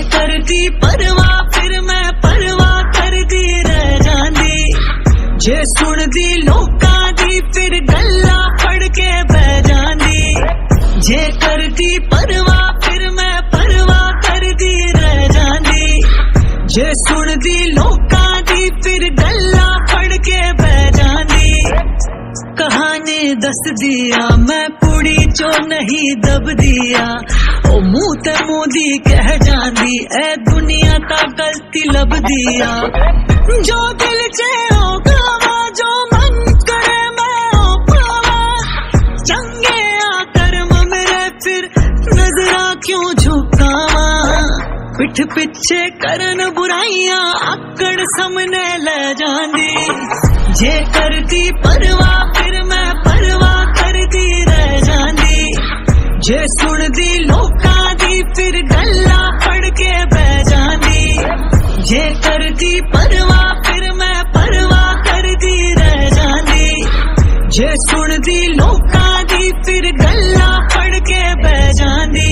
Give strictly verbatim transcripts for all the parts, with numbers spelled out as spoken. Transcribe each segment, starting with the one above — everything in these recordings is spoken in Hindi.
करती परवाह फिर मैं परवाह करती रह जांदी, जे सुनदी लोकां दी फिर गल्लां फड़ के बह जांदी। जे करती परवाह फिर मैं परवाह करती रह जांदी, जे सुनदी लोकां दी फिर गल्लां फड़ के बह जांदी। कहानी दस दिया मैं कुड़ी चो नहीं दब दिया, ओ मुंह ते मोदी कह जांदी ए दुनिया का गलती लब दिया। जो दिल चे ओ गावा जो मन करे मैं ओ पावा, चंगे आ कर्म मेरे फिर नजरा क्यों झुकावा। पिठ पिछे करन बुराइयां आकड़ सामने ले जांदी, जे करती परवाह फिर मैं परवाह करती रह जांदी। जे सुनदी लोकां दी फिर गल्लां फड़ के बह जांदी, जे करती परवाह फिर मैं परवाह करती रह जांदी। जे सुनदी लोकां दी फिर गल्लां फड़ के बह जांदी।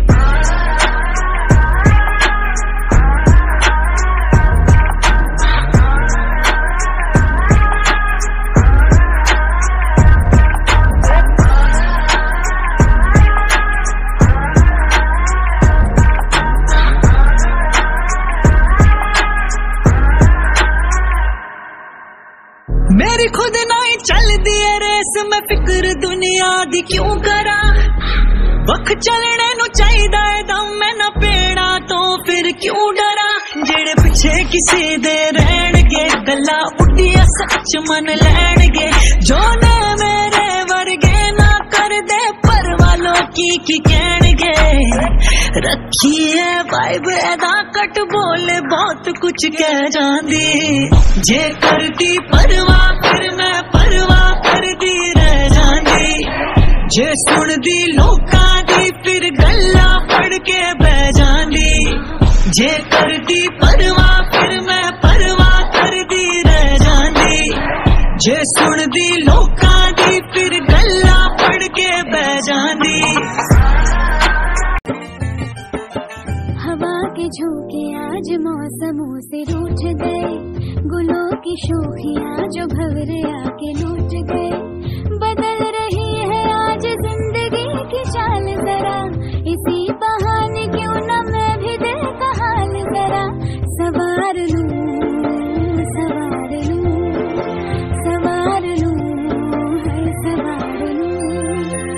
मेरी खुद नहीं चल दी रेस मैं फिक्र दुनिया दी क्यों करा। वक्त चलने नु चाहिदा है दम मैं ना पेड़ा तो फिर क्यों डरा। जेड़े पीछे किसी दे रहणगे गल्ला उड्डिया सच मन लैणगे, जो ने मेरे वर्गे ना कर दे पर वालों की की कहणगे। रखी है वाइब एदा कट बोले बहुत कुछ कह जांदी, जे करती परवाह फिर मैं परवाह करती रह जांदी। जे सुनदी लोकां दी फिर गल्लां फड़ के बह जांदी, जे करती परवाह फिर मैं परवाह करती रह जांदी। जे सुनदी लोकां दी फिर गल्लां फड़ के बह जांदी। हवा के झोंके आज मौसमों से रूठ गए, गुलों की शोखियां जो भंवरे आके लूट गए। बदल रही है आज जिंदगी की चाल जरा, इसी बहाने क्यों न मैं भी दिल का हाल जरा सवार लूं सवार लूं सवार लूं हर सवार लूं।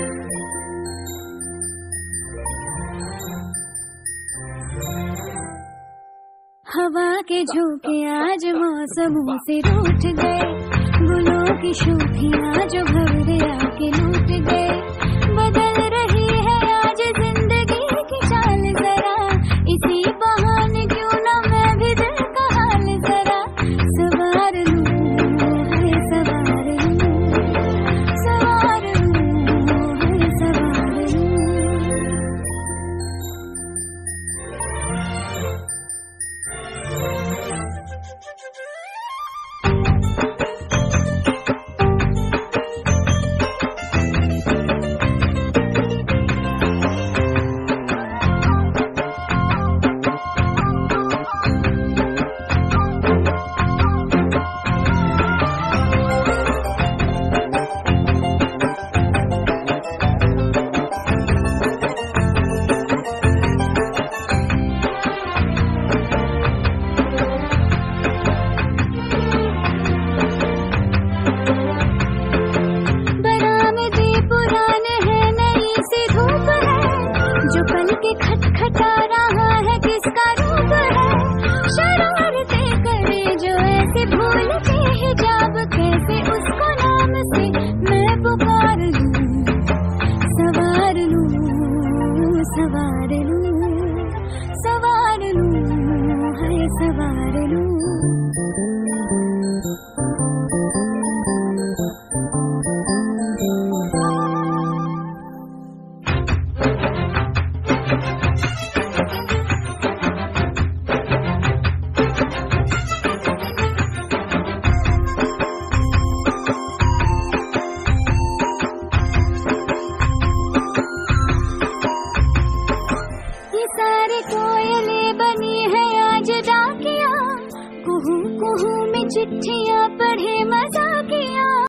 हवा के झोंके आज मौसमों से रूठ गए, गुलों की शोखियां जो भंवरे आके लूट गए। बदल रही है आज जिंदगी की चाल जरा, इसी बहाने क्यों न मैं भी दिल का हाल जरा सवार लूं है सवार लूं सवार लूं है सवार लूं। जो पल के खटखटा रहा है किसका रूप है, शरारतें करे जो ऐसे भूलते हिजाब, कैसे उसको नाम से मैं पुकार लूं सवार लूं सवार लूं सवार लूं है सवार लूं। सारे कोयले लम्हों में चिट्ठियां पढ़े मजा किया।